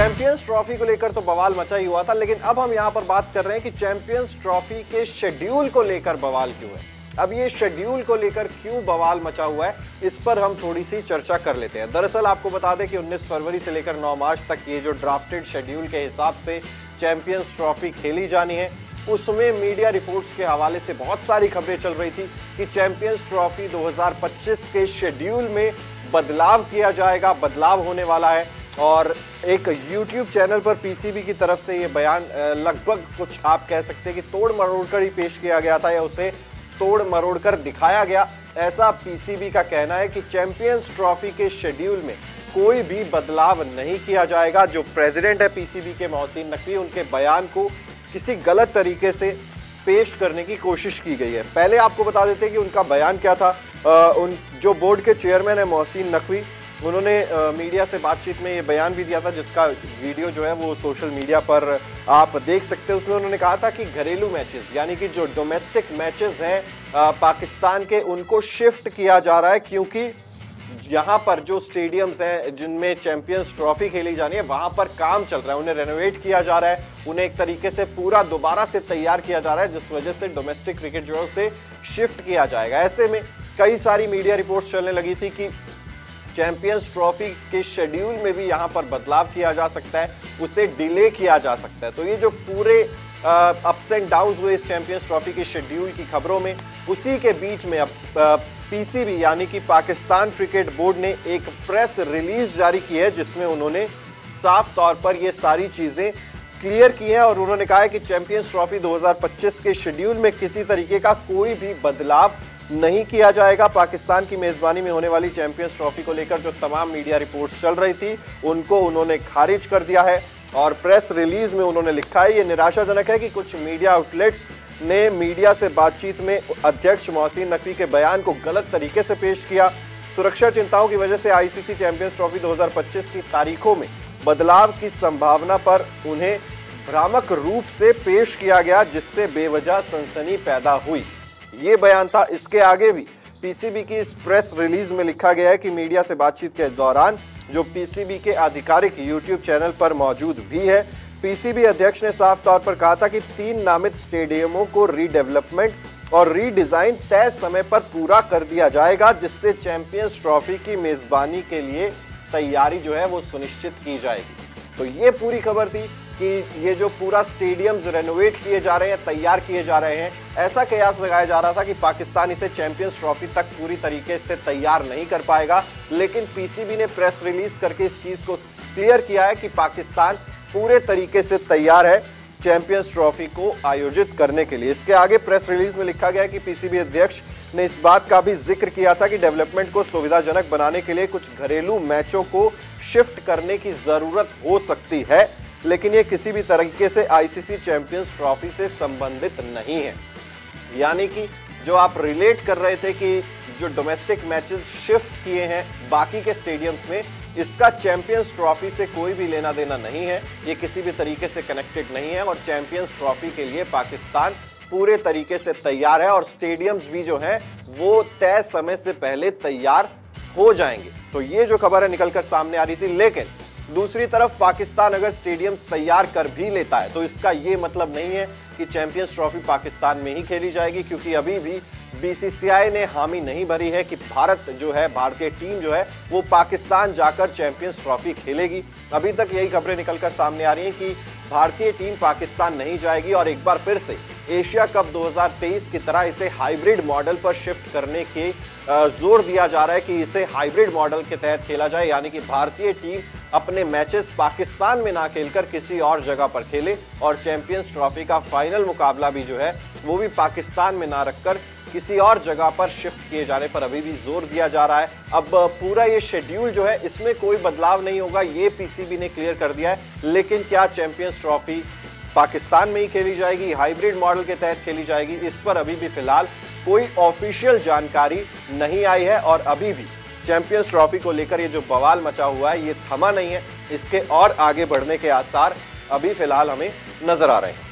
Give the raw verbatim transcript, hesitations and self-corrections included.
Champions trophy को लेकर तो बवाल मचा ही हुआ था, लेकिन अब हम यहां पर बात कर रहे हैं कि चैंपियंस ट्रॉफी के शेड्यूल को लेकर बवाल क्यों है। अब ये शेड्यूल को लेकर क्यों बवाल मचा हुआ है, इस पर हम थोड़ी सी चर्चा कर लेते हैं। दरअसल आपको बता दें कि उन्नीस फरवरी से लेकर नौ मार्च तक ये जो ड्राफ्टेड शेड्यूल के हिसाब से चैंपियंस ट्रॉफी खेली जानी है, उसमें मीडिया रिपोर्ट्स के हवाले से बहुत सारी खबरें चल रही थी कि चैंपियंस ट्रॉफी दो हज़ार पच्चीस के शेड्यूल में बदलाव किया जाएगा, बदलाव होने वाला है। और एक यूट्यूब चैनल पर पीसीबी की तरफ से ये बयान लगभग कुछ आप कह सकते हैं कि तोड़ मरोड़ कर ही पेश किया गया था या उसे तोड़ मरोड़ कर दिखाया गया। ऐसा पीसीबी का कहना है कि चैंपियंस ट्रॉफी के शेड्यूल में कोई भी बदलाव नहीं किया जाएगा। जो प्रेसिडेंट है पीसीबी के मोहसिन नकवी, उनके बयान को किसी गलत तरीके से पेश करने की कोशिश की गई है। पहले आपको बता देते हैं कि उनका बयान क्या था। आ, उन जो बोर्ड के चेयरमैन है मोहसिन नकवी, उन्होंने आ, मीडिया से बातचीत में ये बयान भी दिया था, जिसका वीडियो जो है वो सोशल मीडिया पर आप देख सकते हैं। उसमें उन्होंने कहा था कि घरेलू मैचेस यानी कि जो डोमेस्टिक मैचेस हैं पाकिस्तान के, उनको शिफ्ट किया जा रहा है, क्योंकि यहाँ पर जो स्टेडियम्स हैं जिनमें चैंपियंस ट्रॉफी खेली जानी है, वहां पर काम चल रहा है, उन्हें रेनोवेट किया जा रहा है, उन्हें एक तरीके से पूरा दोबारा से तैयार किया जा रहा है, जिस वजह से डोमेस्टिक क्रिकेट जो है उसे शिफ्ट किया जाएगा। ऐसे में कई सारी मीडिया रिपोर्ट्स चलने लगी थी कि चैंपियंस ट्रॉफी के शेड्यूल में भी यहाँ पर बदलाव किया जा सकता है, उसे डिले किया जा सकता है। तो ये जो पूरे अप्स एंड डाउन्स हुए इस चैंपियंस ट्रॉफी के शेड्यूल की खबरों में, उसी के बीच में अब पीसीबी यानी कि पाकिस्तान क्रिकेट बोर्ड ने एक प्रेस रिलीज जारी की है, जिसमें उन्होंने साफ तौर पर ये सारी चीजें क्लियर की हैं और उन्होंने कहा है कि चैंपियंस ट्रॉफी दो हज़ार पच्चीस के शेड्यूल में किसी तरीके का कोई भी बदलाव नहीं किया जाएगा। पाकिस्तान की मेजबानी में होने वाली चैंपियंस ट्रॉफी को लेकर जो तमाम मीडिया रिपोर्ट्स चल रही थी, उनको उन्होंने खारिज कर दिया है। और प्रेस रिलीज में उन्होंने लिखा है, ये निराशाजनक है कि कुछ मीडिया आउटलेट्स ने मीडिया से बातचीत में अध्यक्ष मोहसिन नकवी के बयान को गलत तरीके से पेश किया। सुरक्षा चिंताओं की वजह से आईसीसी चैंपियंस ट्रॉफी दो हज़ार पच्चीस की तारीखों में बदलाव की संभावना पर उन्हें भ्रामक रूप से पेश किया गया, जिससे बेवजह सनसनी पैदा हुई। ये बयान था। इसके आगे भी पीसीबी की इस प्रेस रिलीज में लिखा गया है कि मीडिया से बातचीत के दौरान जो पीसीबी के आधिकारिक यूट्यूब चैनल पर मौजूद भी है, पीसीबी अध्यक्ष ने साफ तौर पर कहा था कि तीन नामित स्टेडियमों को रीडेवलपमेंट और रीडिजाइन तय समय पर पूरा कर दिया जाएगा, जिससे चैंपियंस ट्रॉफी की मेजबानी के लिए तैयारी जो है वो सुनिश्चित की जाएगी। तो ये पूरी खबर थी कि ये जो पूरा स्टेडियम्स रेनोवेट किए जा रहे हैं, तैयार किए जा रहे हैं, ऐसा कयास लगाया जा रहा था कि पाकिस्तान इसे चैंपियंस ट्रॉफी तक पूरी तरीके से तैयार नहीं कर पाएगा। लेकिन पीसीबी ने प्रेस रिलीज करके इस चीज को क्लियर किया है कि पाकिस्तान पूरे तरीके से तैयार है चैंपियंस ट्रॉफी को आयोजित करने के लिए। इसके आगे प्रेस रिलीज में लिखा गया है कि पीसीबी अध्यक्ष ने इस बात का भी जिक्र किया था कि डेवलपमेंट को सुविधाजनक बनाने के लिए कुछ घरेलू मैचों को शिफ्ट करने की जरूरत हो सकती है, लेकिन ये किसी भी तरीके से आईसीसी चैंपियंस ट्रॉफी से संबंधित नहीं है। यानी कि जो आप रिलेट कर रहे थे कि जो डोमेस्टिक मैचेस शिफ्ट किए हैं बाकी के स्टेडियम्स में, इसका चैंपियंस ट्रॉफी से कोई भी लेना देना नहीं है, ये किसी भी तरीके से कनेक्टेड नहीं है। और चैंपियंस ट्रॉफी के लिए पाकिस्तान पूरे तरीके से तैयार है और स्टेडियम्स भी जो हैं वो तय समय से पहले तैयार हो जाएंगे। तो ये जो खबर है निकलकर सामने आ रही थी। लेकिन दूसरी तरफ पाकिस्तान अगर स्टेडियम्स तैयार कर भी लेता है तो इसका ये मतलब नहीं है कि चैंपियंस ट्रॉफी पाकिस्तान में ही खेली जाएगी, क्योंकि अभी भी बीसीसीआई ने हामी नहीं भरी है कि भारत जो है, भारतीय टीम जो है वो पाकिस्तान जाकर चैंपियंस ट्रॉफी खेलेगी। अभी तक यही खबरें निकलकर सामने आ रही हैं कि भारतीय टीम पाकिस्तान नहीं जाएगी और एक बार फिर से एशिया कप दो हज़ार तेईस की तरह इसे हाइब्रिड मॉडल पर शिफ्ट करने के जोर दिया जा रहा है कि इसे हाइब्रिड मॉडल के तहत खेला जाए, यानी कि भारतीय टीम अपने मैचेस पाकिस्तान में ना खेलकर किसी और जगह पर खेले और चैंपियंस ट्रॉफी का फाइनल मुकाबला भी जो है वो भी पाकिस्तान में ना रखकर किसी और जगह पर शिफ्ट किए जाने पर अभी भी जोर दिया जा रहा है। अब पूरा ये शेड्यूल जो है इसमें कोई बदलाव नहीं होगा, ये पीसीबी ने क्लियर कर दिया है। लेकिन क्या चैंपियंस ट्रॉफी पाकिस्तान में ही खेली जाएगी, हाइब्रिड मॉडल के तहत खेली जाएगी, इस पर अभी भी फिलहाल कोई ऑफिशियल जानकारी नहीं आई है। और अभी भी चैंपियंस ट्रॉफी को लेकर ये जो बवाल मचा हुआ है ये थमा नहीं है, इसके और आगे बढ़ने के आसार अभी फिलहाल हमें नजर आ रहे हैं।